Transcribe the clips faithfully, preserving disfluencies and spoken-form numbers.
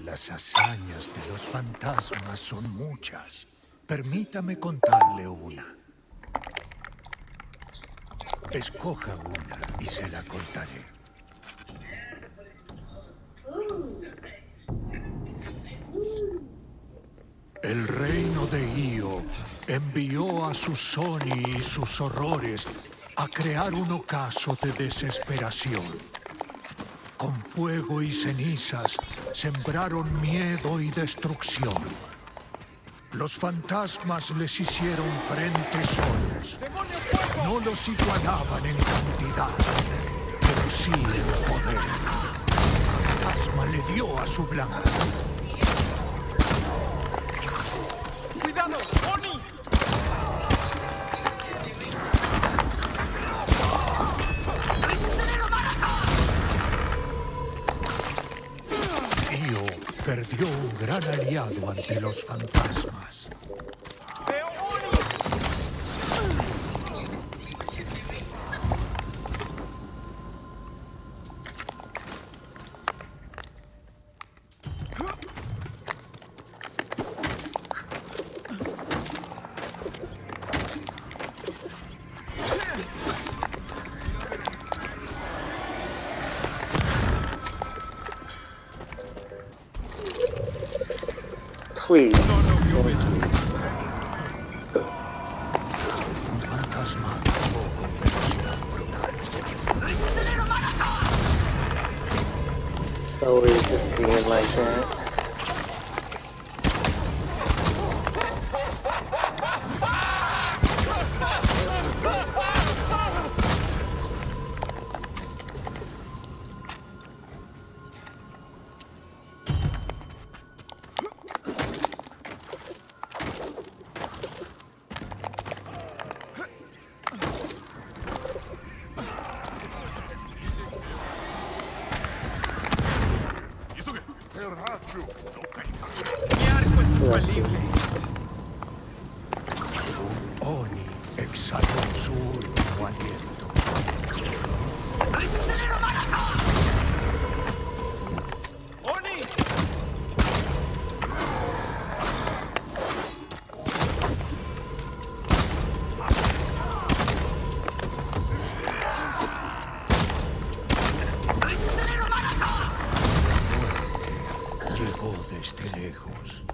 Las hazañas de los fantasmas son muchas. Permítame contarle una. Escoja una y se la contaré. El reino de Io envió a su Sony y sus horrores a crear un ocaso de desesperación. Con fuego y cenizas sembraron miedo y destrucción. Los fantasmas les hicieron frente solos. No los igualaban en cantidad, pero sí en poder. El fantasma le dio a su blanco. ¡Cuidado, Oni! Io perdió un gran aliado ante los fantasmas. ¡Veo Oni! Please. Un fantasma actuó con velocidad brutal. It's always just being like that. Mi arco es Let's see. infalible. Oni exhaló su último aliento. ¡Oni! Llegó desde lejos.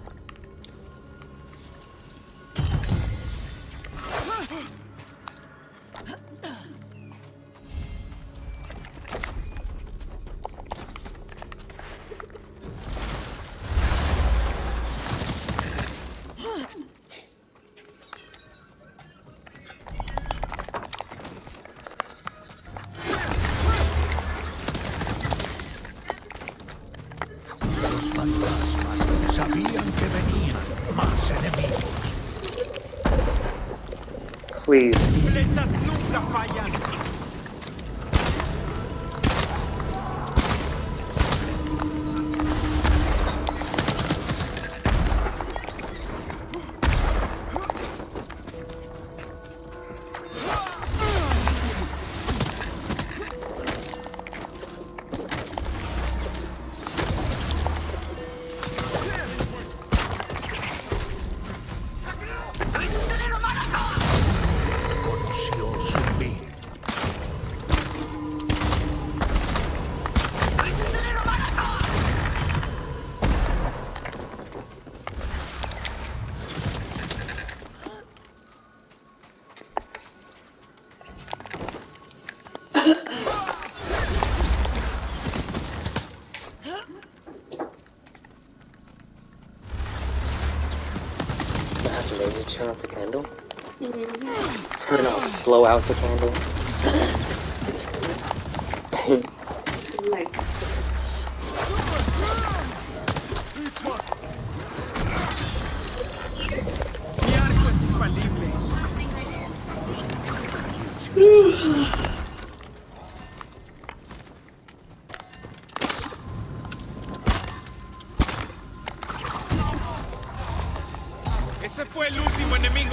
Los fantasmas sabían que venían más enemigos. Please. Flechas nunca fallan. Conoció su fin. I have to maybe turn off the candle. Turn off, blow out the candle. Mi arco es infalible. Los enemigos cayeron sin cesar. Ese fue el último enemigo.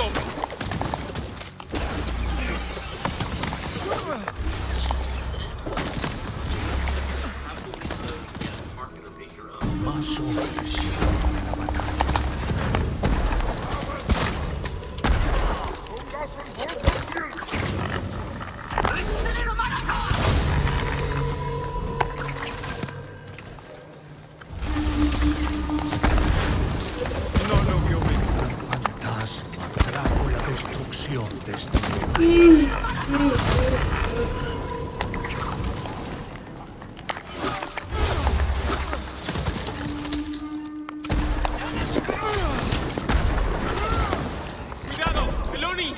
Más Más hombres llegaban a la batalla. No lo vio venir. Un fantasma trajo la destrucción de este mundo. ¡Cuidado! ¡El Oni!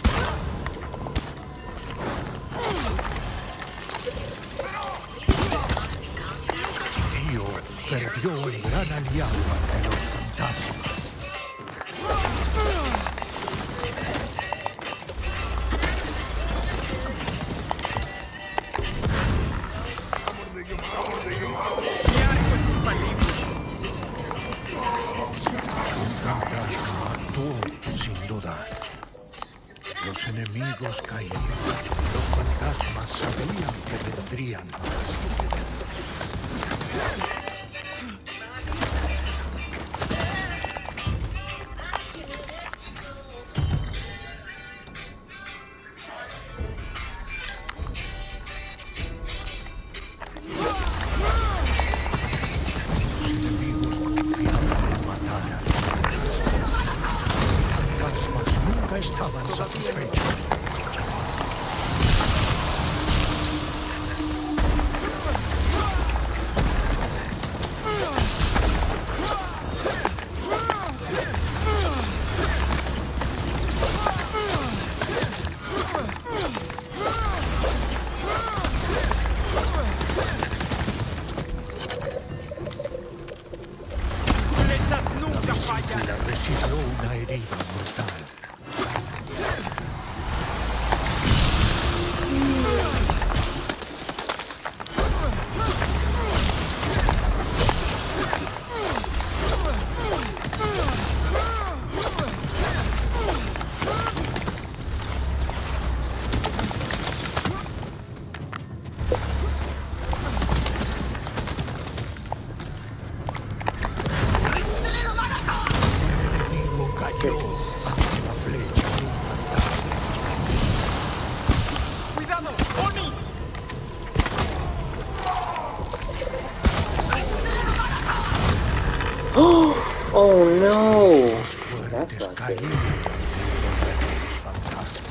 Dio perdió un gran aliado ante los fantasmas. Mi arco es infalible. Un fantasma actuó, sin duda. Los enemigos caían. Los fantasmas sabían que vendrían más. Los enemigos confiaban en matar a los fantasmas. Los fantasmas nunca estaban satisfechos. Sus flechas nunca fallan. Le recibió una herida mortal. El enemigo cayó ante la flecha de un fantasma. ¡Cuidado! ¡Oni! Oh no! Los That's fuertes not caían good. ante el poder de los fantasmas.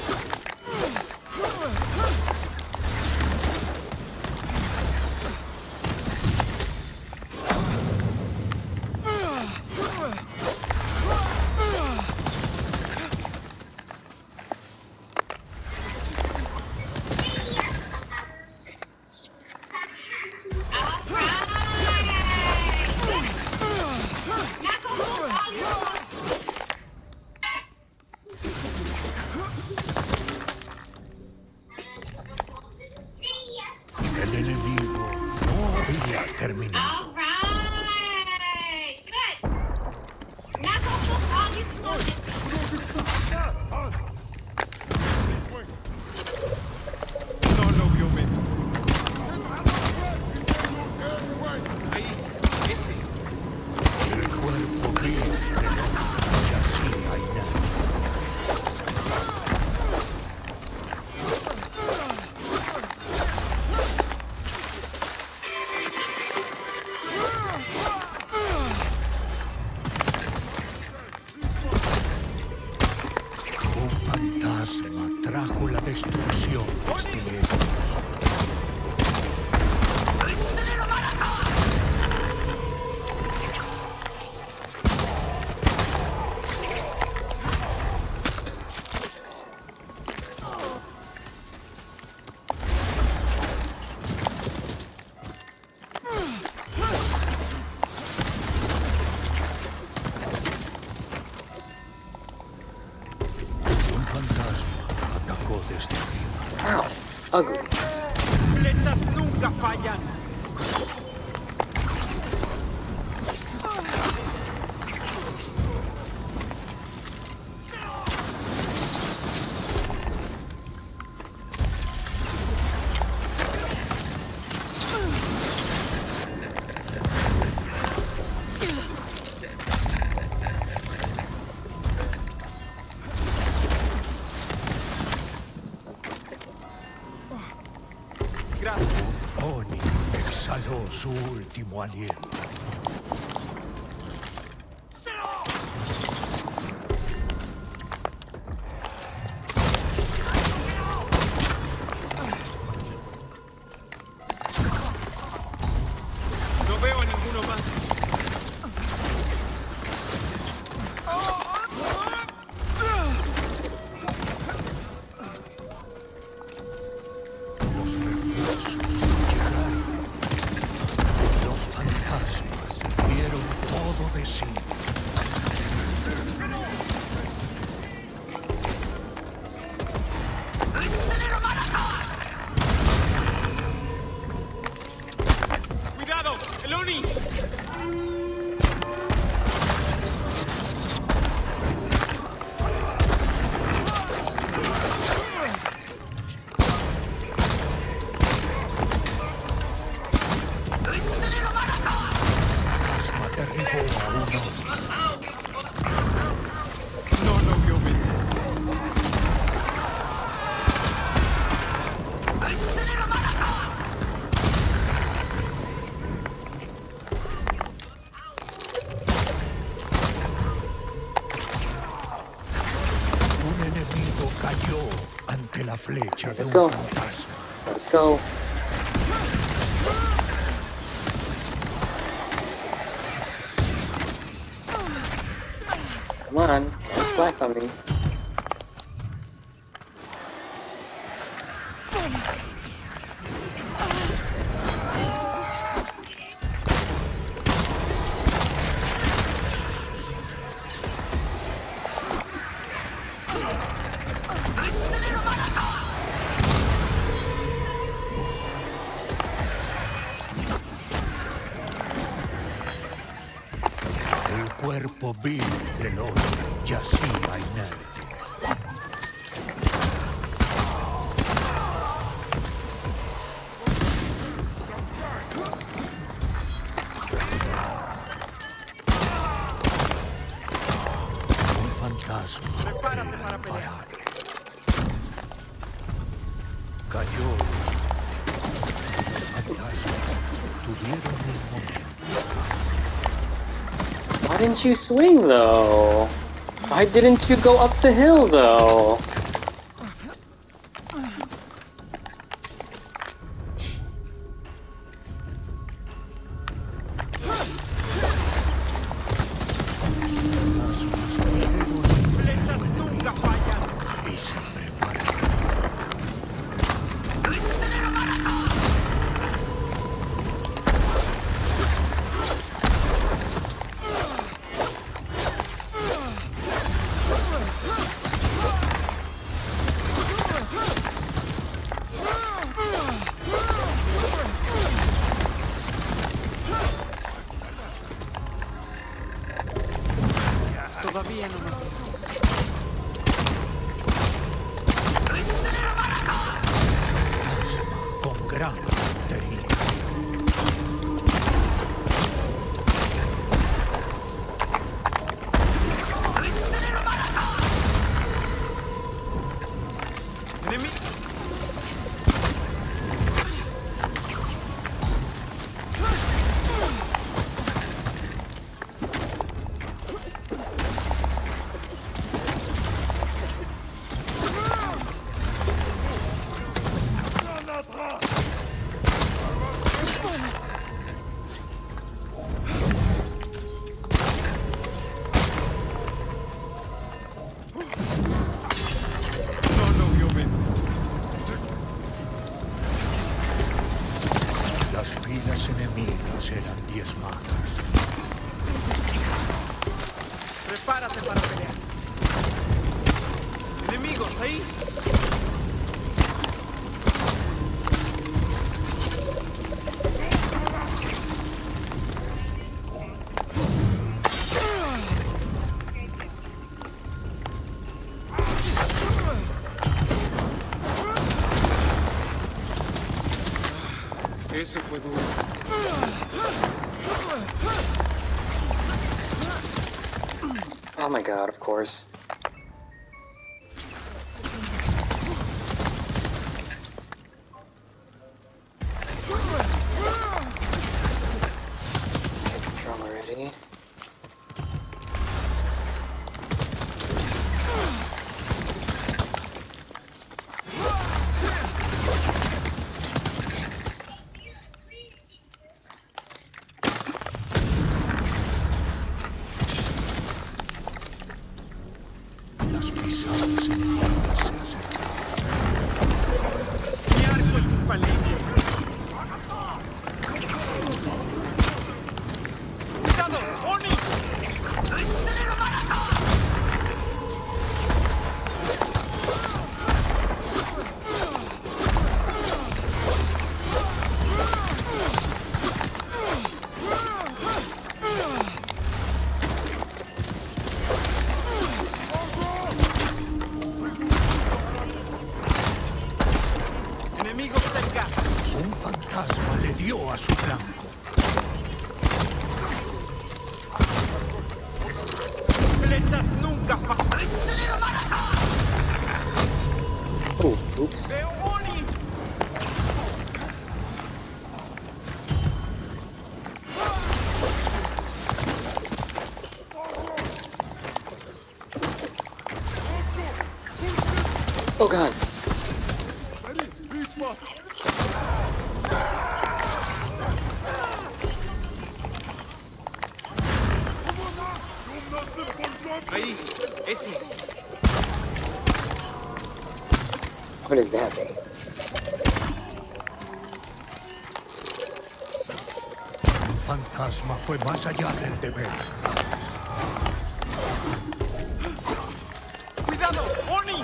El enemigo no había terminado. All right. Good. Now go look all you can. No lo vio venir. Ahí, ese. El cuerpo gris del hombre yacía inerte. Un fantasma trajo la destrucción de este mundo. Un fantasma atacó desde arriba. Ow! Ugly. Sus flechas nunca fallan. exhaló su último aliento. No veo a ninguno más. Los refuerzos llegaron. Los fantasmas dieron todo de sí. ¡Cuidado! ¡El Oni! Fantasma derribó a un hombre. No lo vio venir. Un enemigo cayó ante la flecha de Let's un go. fantasma. Let's go. Come on, don't slack on me. El cuerpo vil del otro yacía inerte. Un fantasma Prepárate era para pelear. imparable. Cayó. Los fantasmas tuvieron un momento. Why didn't you swing though? Why didn't you go up the hill though? ¡Flechas nunca fallan! Y se prepararon. Todavía no me... Con gran puntería. Enemi- No lo vio venir. Las filas enemigas eran diezmadas. Prepárate para pelear. Enemigos ahí. Eso fue duro. Oh my god, of course. flanco. Flechas nunca fallan. Oh, oops. ¡Veo Oni! Oh god. Ahí, ese. What is that thing? El fantasma fue más allá del deber. ¡Cuidado! ¡Oni!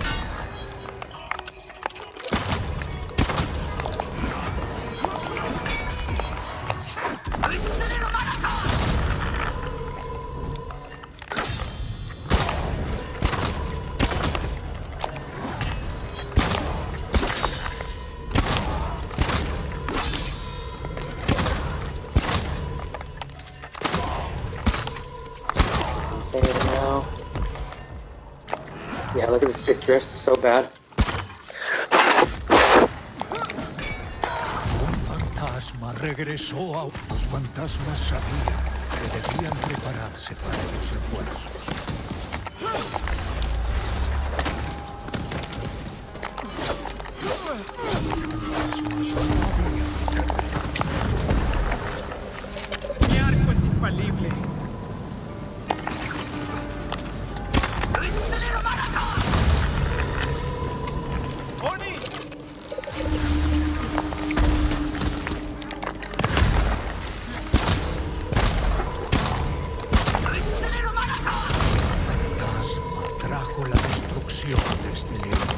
Insane now. Yeah, look at the stick drift, so bad. Un fantasma regresó a... Los fantasmas sabían que debían prepararse para los refuerzos. Los fantasmas no habían terminado. Mi arco es infalible. ¡Oni! Fantasma trajo la destrucción desde lejos.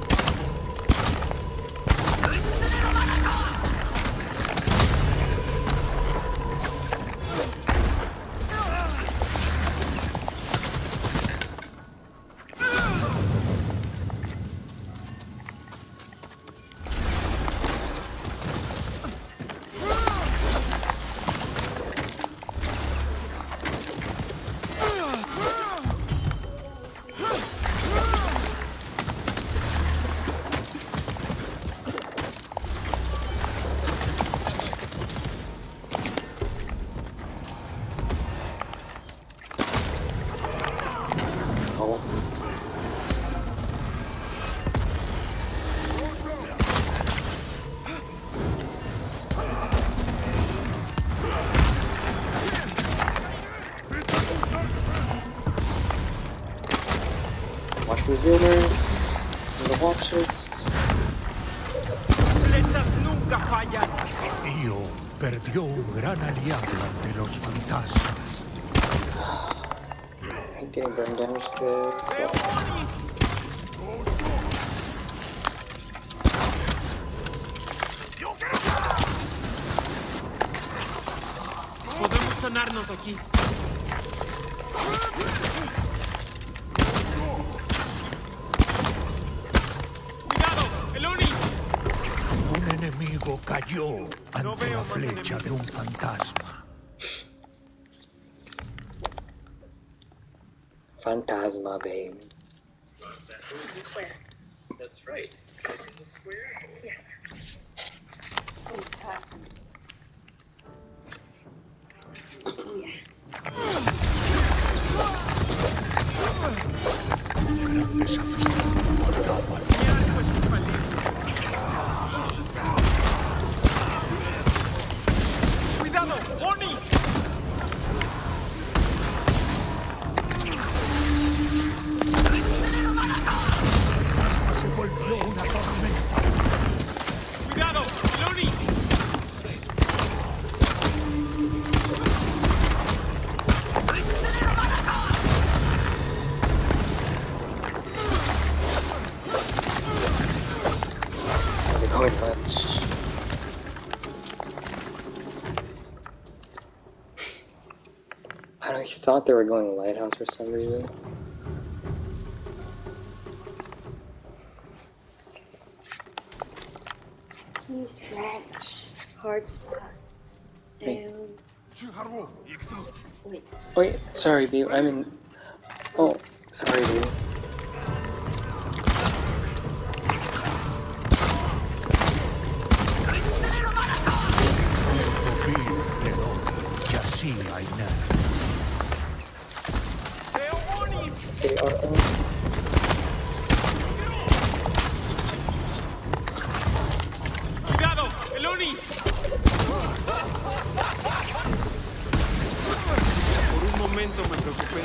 Oh. Watch the zoomers and the watches. Flechas nunca fallan. Io perdió un gran aliado ante los fantasmas. I'm getting burn damage to this. ¡Veo Oni! Podemos sanarnos aquí. ¡Cuidado! ¡El Oni! Un enemigo cayó No ante veo la más flecha de un enemigos. fantasma. Phantasma, babe. That's right. In the square? Yes. Fantasma. Un gran desafío guardaba. Mi arco es infalible. ¡Cuidado! ¡Oni! Se volvió una tormenta. ¡Cuidado! ¡El Oni! How's it going, Lunch? I thought they were going lighthouse for some reason. Can you scratch hard stuff? Hey. Um, wait. Wait, sorry, B. I mean, oh, sorry, B. Y así hay nada. They are all... ¡Cuidado! ¡El Oni! Por un momento me preocupé.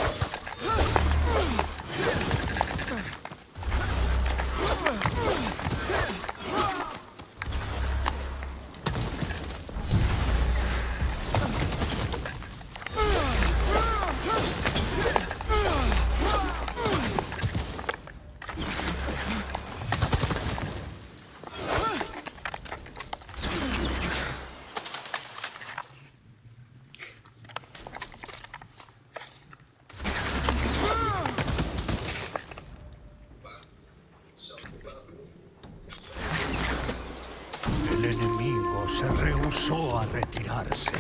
El enemigo se rehusó a retirarse.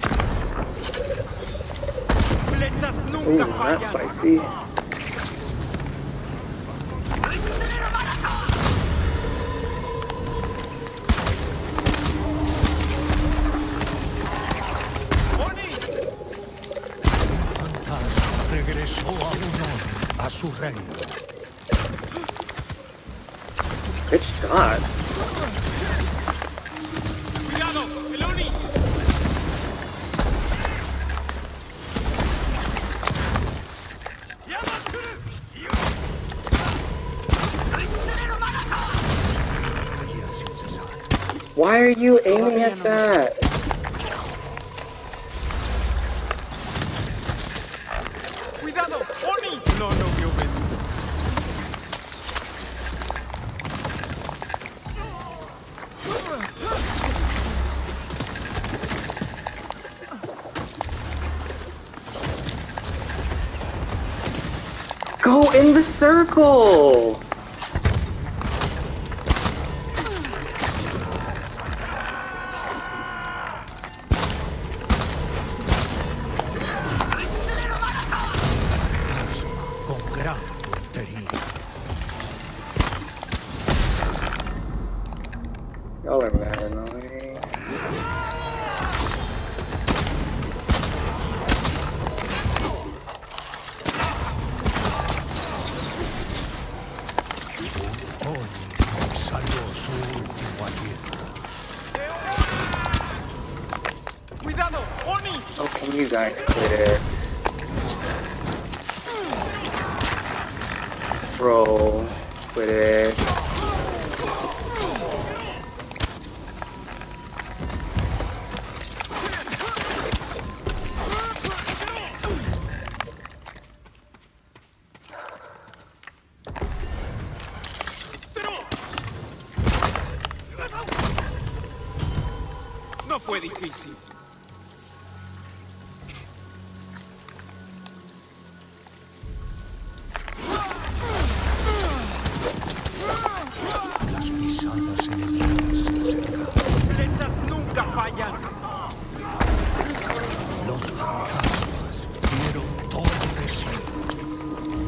¡Flechas Ooh, nunca that's fallan! spicy. ¡Oni! Fantasma regresó a Unón, a su reino. Good shot. ¡Cuidado! ¡El Oni! Seguía sin cesar. Why are you aiming at that? ¡Cuidado! ¡Oni! No, no vio venir. Go in the circle! Con gran puntería. Y'all are mad annoying. Oni salió su último aliento. ¡Cuidado! ¡Oni! Oh, can you guys quit? Bro, quit it. No fue difícil. Las pisadas enemigas se acercaban. ¡Flechas nunca fallan! Los fantasmas dieron todo de sí.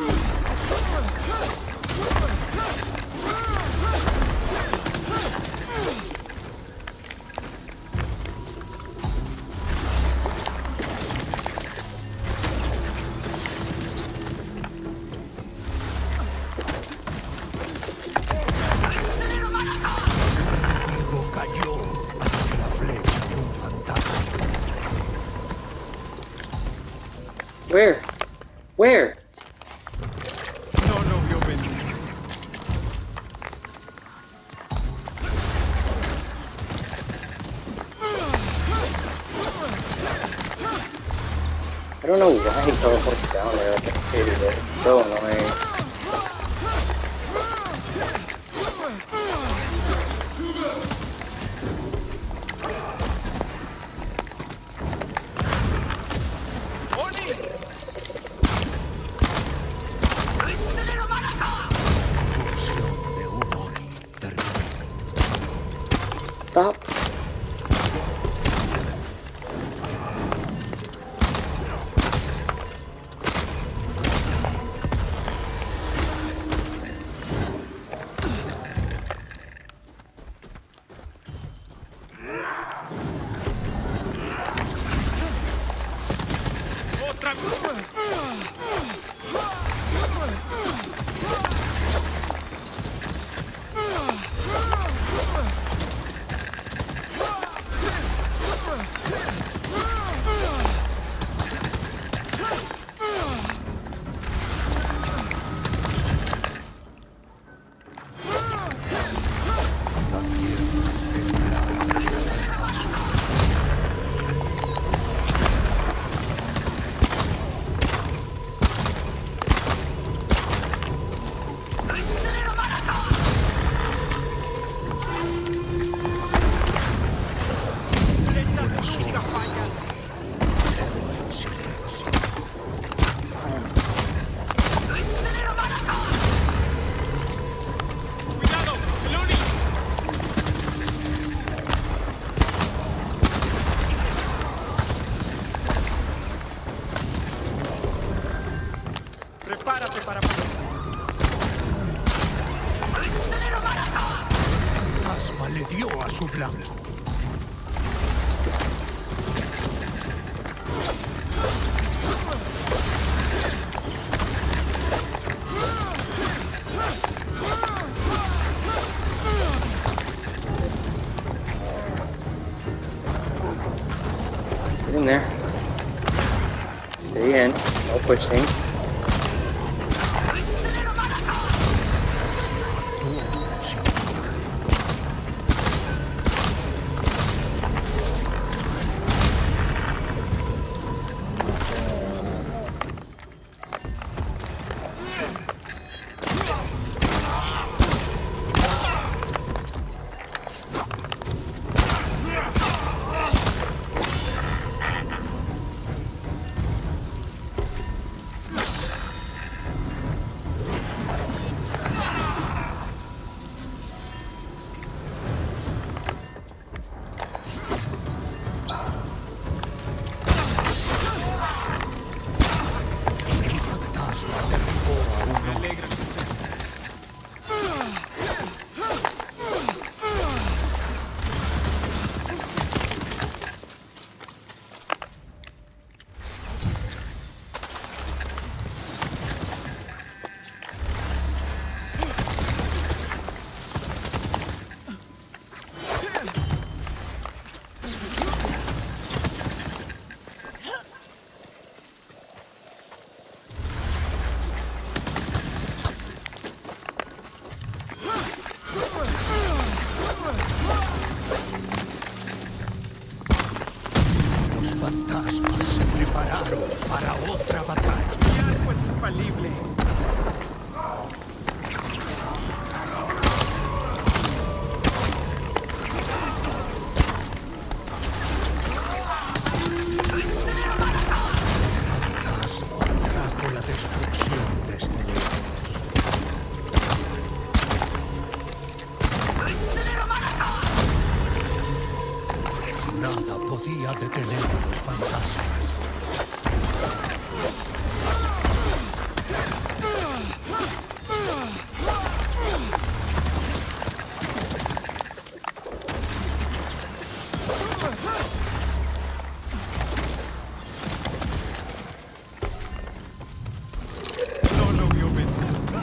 El enemigo cayó ante la flecha de un fantasma. Where? Where? No, no vio venir. I don't know why he teleports down there. Like, I hated it. It's so annoying. ¡Oni! Función de un Oni terrible. Stop. Prepárate para morir. Fantasma le dio a su blanco. Get in there. Stay in. No pushing. Fantasmas se prepararon para otra batalla. Mi arco es infalible. Fantasma trajo la destrucción de este lejos. Nada podía detener a los fantasmas. No lo vio venir.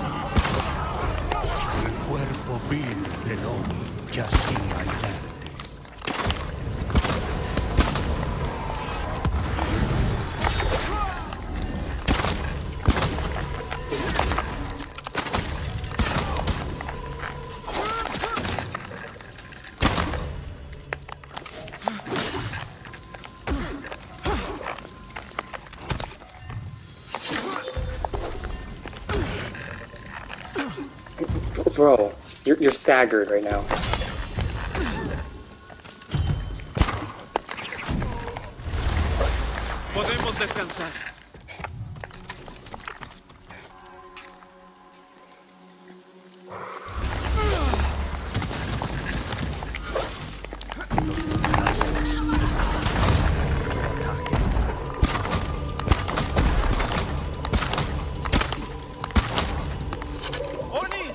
El cuerpo vil de Oni yacía inerte. Bro, you're, you're staggered right now. Podemos descansar. ¡Oni!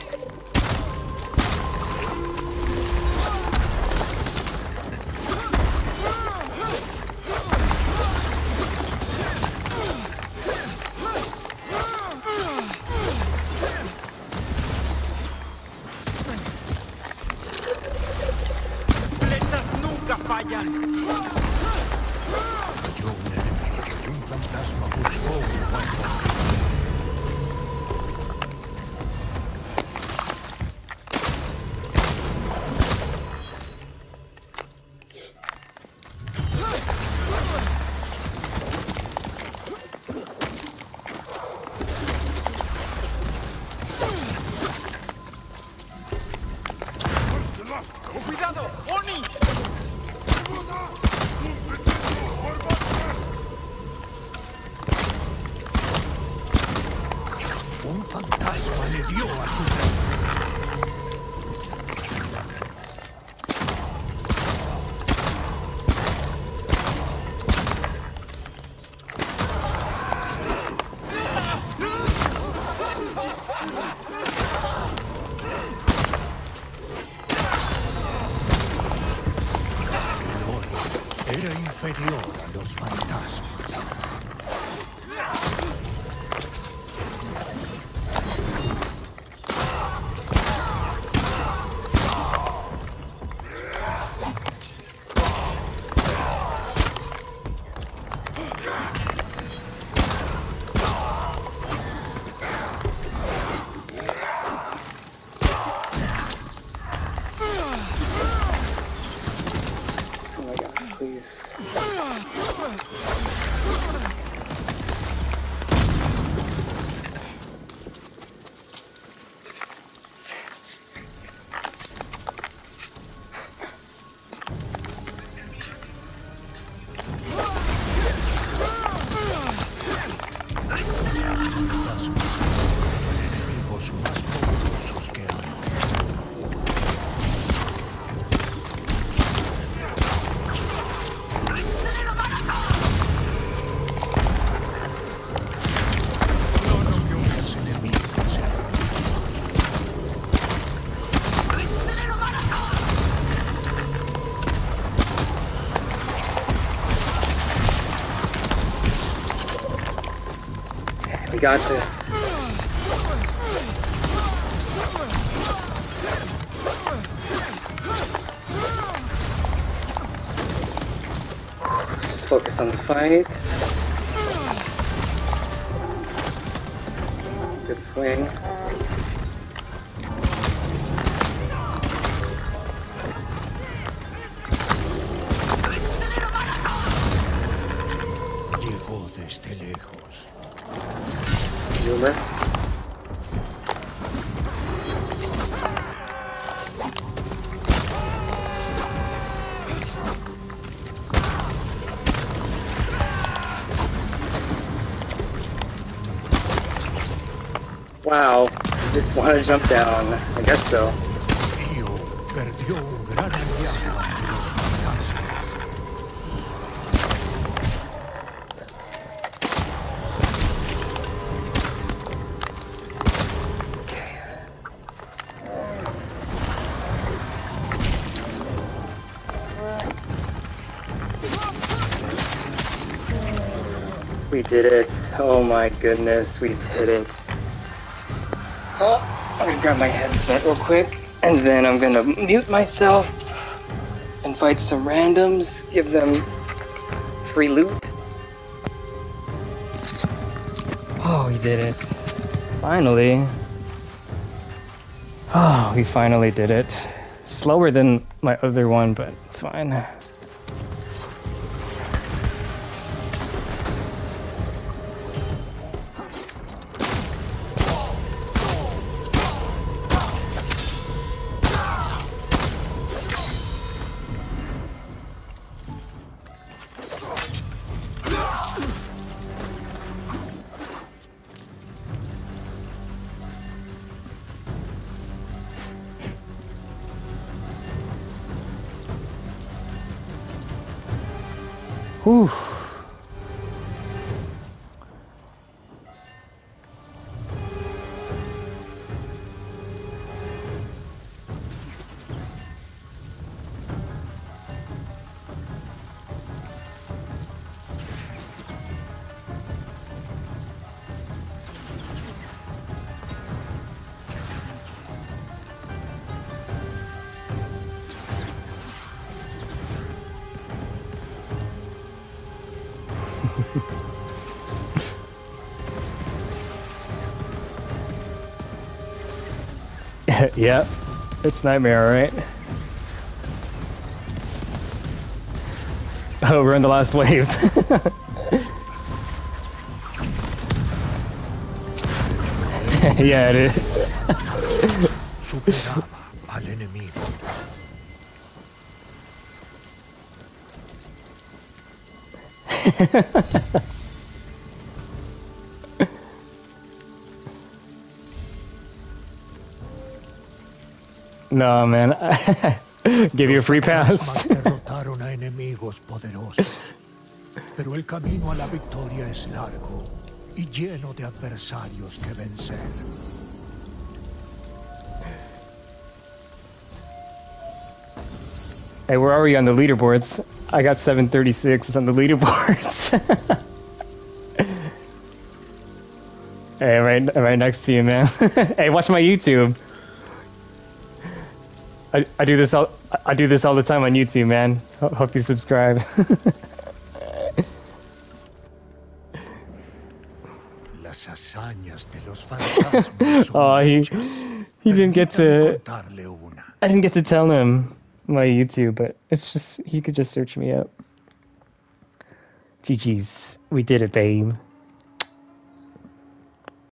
los fantasmas. We got this. Just focus on the fight. Good swing. Llegó desde lejos. Zoomer. Wow, just want to jump down. I guess so. Io perdió un gran aliado ante los fantasmas. We did it. Oh my goodness, we did it. Oh, I'm gonna grab my headset real quick, and then I'm gonna mute myself, invite some randoms, give them free loot. Oh, we did it. Finally. Oh, we finally did it. Slower than my other one, but it's fine. Whew. Yep, it's Nightmare, right? Oh, we're in the last wave. Yeah, it is. Superaba al enemigo. No, man. Give you a free pass. Derrotaron a enemigos poderosos, pero el camino a la victoria es largo y lleno de adversarios que vencer. Hey, where are we on the leaderboards? I got seven thirty-six on the leaderboards. Hey, right, right next to you, man. Hey, watch my YouTube. I, I do this all I do this all the time on YouTube, man. Ho hope you subscribe. Las hazañas de los fantasmas son Oh, he muchas. he didn't get to. Contarle una. I didn't get to tell him my YouTube, but it's just he could just search me up. G G's, we did it, babe.